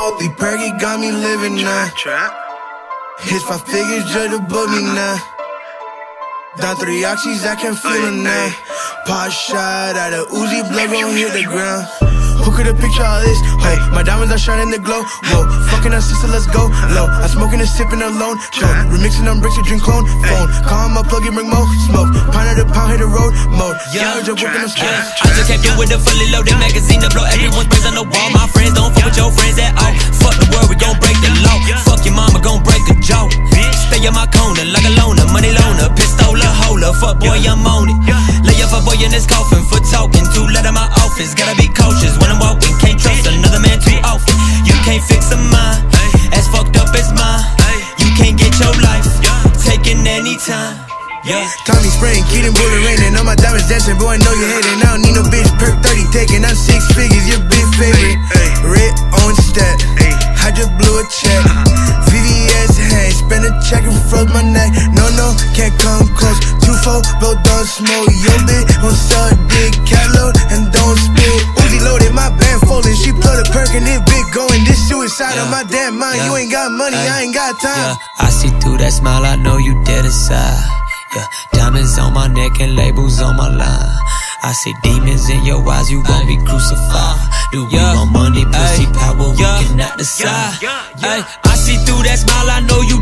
The perky got me living now. Hits 5 figures just to book me now. Down 3 oxys, I can feel it now. Pot shot out of Uzi, blood gon' hit the ground. Who could've pictured all this? Hey, my diamonds are shining the glow. Whoa, fucking our sister, let's go low. I'm smoking and sipping alone. Remixing on bricks to drink clone. Phone, call my plug and bring more smoke. Pound at a pound, hit the road mode. Yeah, just working on stress. I just came through with a fully loaded magazine to blow everyone's brains on the wall. My friends don't fuck with your friends at all. Fuck the world, we gon' break the law. Fuck your mama, gon' break a jaw. Stay in my corner like a loner, money loaner, pistola holder. Fuck boy, I'm on it. Lay up a boy in his coffin for talking. 2 let in my office, gotta be cautious when I'm walking. Can't trust another man too often. You can't fix a mind as fucked up as mine. You can't get your life taken anytime. Yeah. Tommy spraying, Keaton bullet raining. All my diamonds dancing, boy, I know you hating. I don't need no bitch, perk 30 taking. I'm 6 figures, your big favorite. Red on stat, I just blew a check. VVS hand, spend a check and froze my neck. No, can't come close. 2-4, blow down smoke. Yo, bitch, on sell dick, cat load, and don't spit. Uzi loaded, my band folding. She plug a perk and it big going. This suicide on my damn mind. You ain't got money, I ain't got time. I see through that smile, I know you dead inside. Yeah, diamonds on my neck and labels on my line. I see demons in your eyes, you gon' be crucified. Do we want money, pussy, power, we cannot decide. I see through that smile, I know you